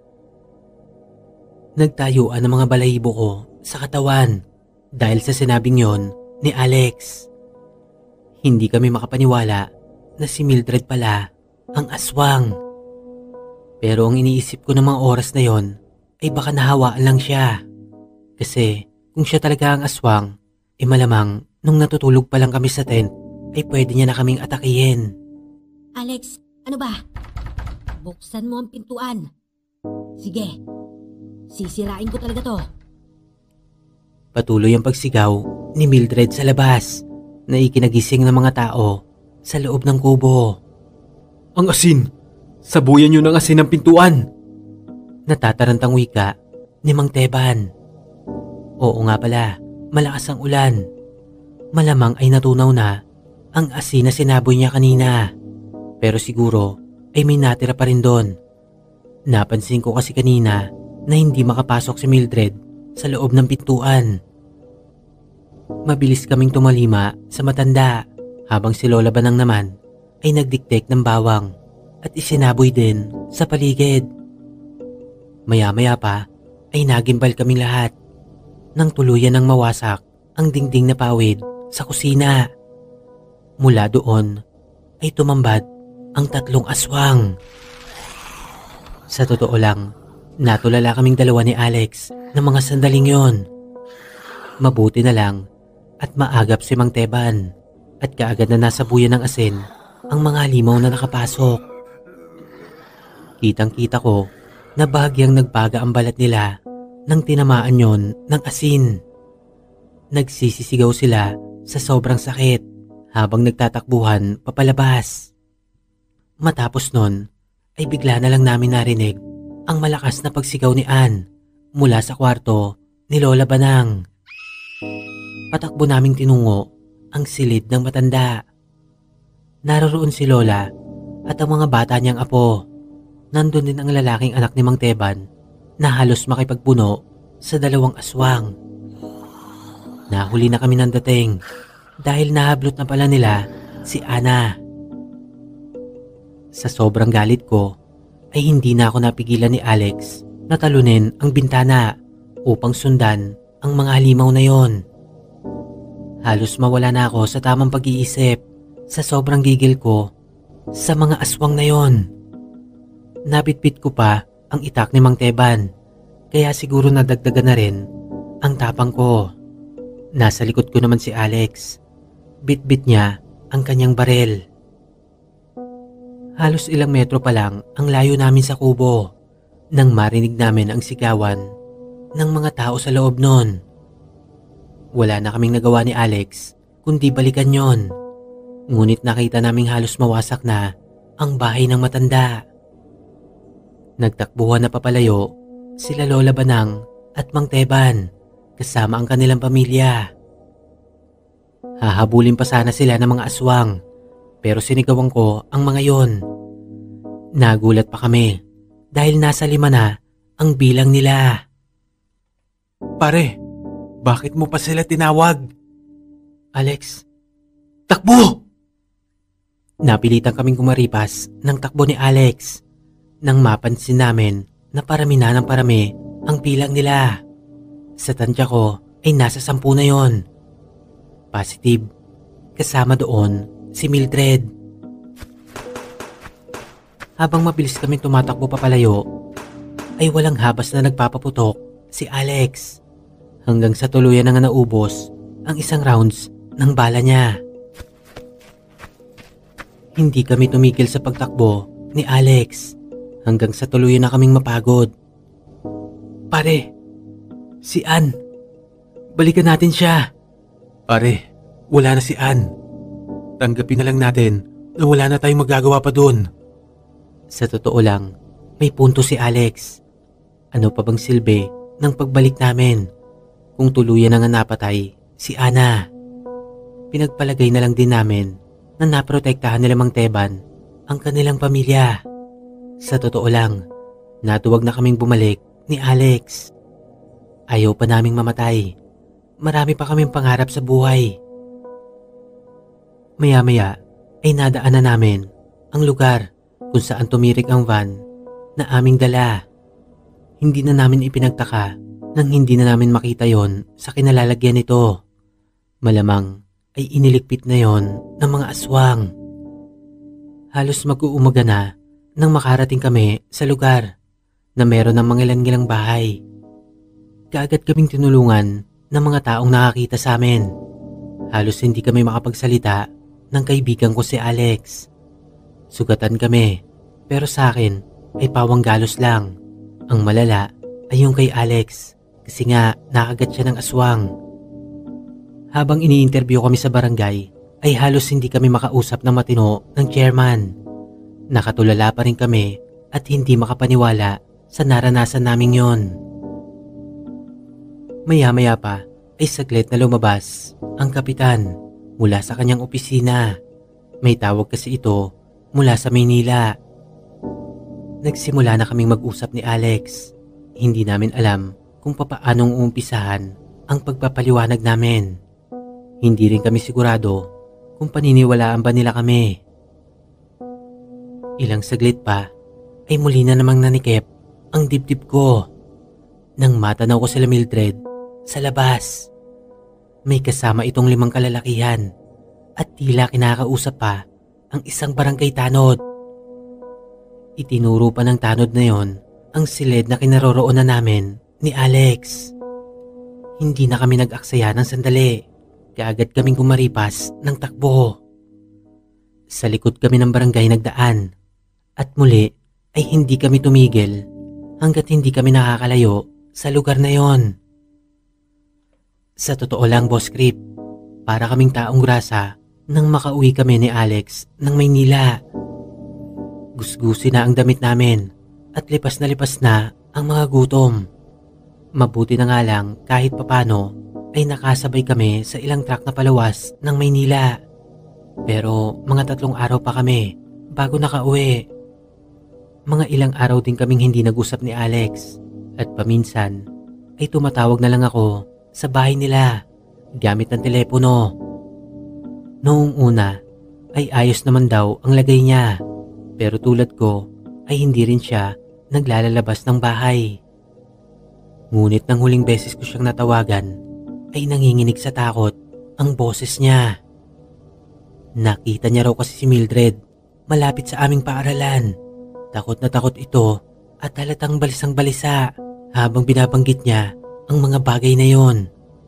Nagtayuan ang mga balahibo ko sa katawan dahil sa sinabing yon ni Alex. Hindi kami makapaniwala na si Mildred pala ang aswang. Pero ang iniisip ko ng mga oras na yon ay baka nahawaan lang siya. Kasi kung siya talaga ang aswang, eh malamang nung natutulog pa lang kami sa tent ay pwede niya na kaming atakihin. Alex, ano ba? Buksan mo ang pintuan. Sige, sisirain ko talaga to. Patuloy ang pagsigaw ni Mildred sa labas na ikinagising ng mga tao sa loob ng kubo. Ang asin! Sabuyan niyo ng asin ang pintuan! Natatarantang wika ni Mang Teban. Oo nga pala, malakas ang ulan. Malamang ay natunaw na ang asin na sinaboy niya kanina. Pero siguro ay may natira pa rin doon. Napansin ko kasi kanina na hindi makapasok si Mildred sa loob ng pintuan. Mabilis kaming tumalima sa matanda habang si Lola Banang naman ay nagdiktek ng bawang at isinaboy din sa paligid. Maya-maya pa ay nagimbal kaming lahat nang tuluyan ng mawasak ang dingding na pawid sa kusina. Mula doon ay tumambad ang tatlong aswang. Sa totoo lang, natulala kaming dalawa ni Alex ng mga sandaling yon. Mabuti na lang at maagap si Mang Teban at kaagad na nasabuyan ng asin ang mga halimaw na nakapasok. Kitang-kita ko na bahagyang nagbaga ang balat nila nang tinamaan yon ng asin. Nagsisisigaw sila sa sobrang sakit habang nagtatakbuhan papalabas. Matapos nun ay bigla na lang namin narinig ang malakas na pagsigaw ni Ann mula sa kwarto ni Lola Banang. Patakbo naming tinungo ang silid ng matanda. Naroroon si Lola at ang mga bata niyang apo. Nandun din ang lalaking anak ni Mang Teban na halos makipagpuno sa dalawang aswang. Nahuli na kami ng dating dahil nahablot na pala nila si Ana. Sa sobrang galit ko ay hindi na ako napigilan ni Alex na talunin ang bintana upang sundan ang mga halimaw na yon. Halos mawala na ako sa tamang pag-iisip sa sobrang gigil ko sa mga aswang na yon. Nabitbit ko pa ang itak ni Mang Teban kaya siguro nadagdagan na rin ang tapang ko. Nasa likod ko naman si Alex. Bitbit niya ang kanyang barel. Halos ilang metro pa lang ang layo namin sa kubo nang marinig namin ang sigawan ng mga tao sa loob nun. Wala na kaming nagawa ni Alex kundi balikan yon. Ngunit nakita naming halos mawasak na ang bahay ng matanda. Nagtakbuhan na papalayo sila Lola Banang at Mang Teban kasama ang kanilang pamilya. Hahabulin pa sana sila ng mga aswang pero sinigawan ko ang mga yon. Nagulat pa kami dahil nasa lima na ang bilang nila. Pare, bakit mo pa sila tinawag? Alex, takbo! Napilitan kaming kumaripas ng takbo ni Alex nang mapansin namin na parami na ng parami ang bilang nila. Sa tansya ko ay nasa sampu na yon. Positive, kasama doon si Mildred. Habang mabilis kami tumatakbo papalayo, ay walang habas na nagpapaputok si Alex hanggang sa tuluyan na nga naubos ang isang rounds ng bala niya. Hindi kami tumigil sa pagtakbo ni Alex hanggang sa tuluyan na kaming mapagod. Pare, si Ann. Balikan natin siya. Pare, wala na si Ann. Tanggapin na lang natin na wala na tayong magagawa pa dun. Sa totoo lang, may punto si Alex. Ano pa bang silbi ng pagbalik namin kung tuluyan na nga napatay si Ana? Pinagpalagay na lang din namin na naprotektahan nila Mang Teban ang kanilang pamilya. Sa totoo lang, natuwag na kaming bumalik ni Alex. Ayaw pa naming mamatay. Marami pa kaming pangarap sa buhay. Maya-maya ay nadaanan namin ang lugar kung saan tumirik ang van na aming dala. Hindi na namin ipinagtaka nang hindi na namin makita yon sa kinalalagyan nito. Malamang ay iniligpit na yon ng mga aswang. Halos mag-uumaga na nang makarating kami sa lugar na meron ng mga ilan-ilang bahay. Kaagad kaming tinulungan ng mga taong nakakita sa amin. Halos hindi kami makapagsalita ng kaibigan ko si Alex. Sugatan kami, pero sa akin ay pawang galos lang. Ang malala ay yung kay Alex kasi nga nakagat siya ng aswang. Habang ini-interview kami sa barangay ay halos hindi kami makausap ng matino ng chairman. Nakatulala pa rin kami at hindi makapaniwala sa naranasan naming yon. Maya-maya pa ay saglit na lumabas ang kapitan mula sa kanyang opisina. May tawag kasi ito mula sa Maynila. Nagsimula na kaming mag-usap ni Alex. Hindi namin alam kung papaanong uumpisahan ang pagpapaliwanag namin. Hindi rin kami sigurado kung paniniwalaan ba nila kami. Ilang saglit pa ay muli na namang nanikip ang dibdib ko nang matanaw ko sila Mildred sa labas. May kasama itong limang kalalakihan at tila kinakausap pa ang isang barangay tanod. Itinuro pa ng tanod na yon ang silid na kinaroroonan namin ni Alex. Hindi na kami nag-aksaya ng sandali. Kaagad kaming kumaripas ng takbo. Sa likod kami ng barangay nagdaan at muli ay hindi kami tumigil hanggat hindi kami nakakalayo sa lugar na yon. Sa totoo lang, Boss Creep, para kaming taong grasa nang makauwi kami ni Alex ng Maynila. Gusgusin na ang damit namin at lipas na lipas na ang mga gutom. Mabuti na nga lang kahit papano ay nakasabay kami sa ilang truck na palawas ng Maynila. Pero mga tatlong araw pa kami bago nakauwi. Mga ilang araw din kaming hindi nag-usap ni Alex at paminsan ay tumatawag na lang ako sa bahay nila gamit ng telepono. Noong una ay ayos naman daw ang lagay niya, pero tulad ko ay hindi rin siya naglalalabas ng bahay. Ngunit nang huling beses ko siyang natawagan ay nanginginig sa takot ang boses niya. Nakita niya raw kasi si Mildred malapit sa aming paaralan. Takot na takot ito at halatang balisang balisa habang binabanggit niya ang mga bagay na yon.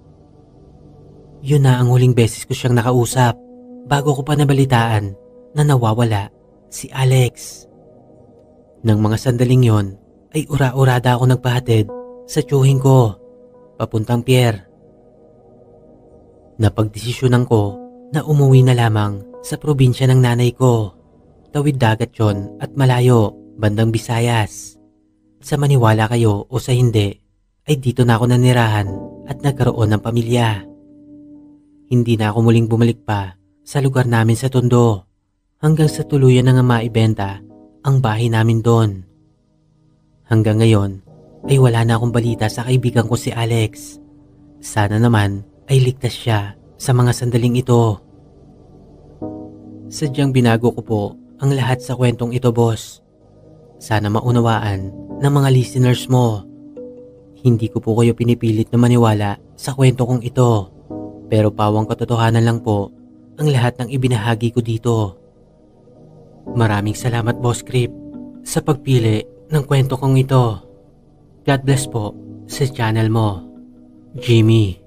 Yun na ang huling beses ko siyang nakausap bago ko pa nabalitaan na nawawala si Alex. Nang mga sandaling yon ay ura-urada ako nagpahatid sa tiyuhin ko papuntang Pier. Napagdesisyonan ko na umuwi na lamang sa probinsya ng nanay ko. Tawid dagat yon at malayo, bandang Visayas. Sa maniwala kayo o sa hindi, ay dito na ako nanirahan at nagkaroon ng pamilya. Hindi na ako muling bumalik pa sa lugar namin sa Tondo hanggang sa tuluyan na nga maibenta ang bahay namin doon. Hanggang ngayon ay wala na akong balita sa kaibigan ko si Alex. Sana naman ay ligtas siya sa mga sandaling ito. Sadyang binago ko po ang lahat sa kwentong ito, boss. Sana maunawaan ng mga listeners mo. Hindi ko po kayo pinipilit na maniwala sa kwento kong ito. Pero pawang katotohanan lang po ang lahat ng ibinahagi ko dito. Maraming salamat, Boss Creep, sa pagpili ng kwento kong ito. God bless po sa channel mo, Jimmy.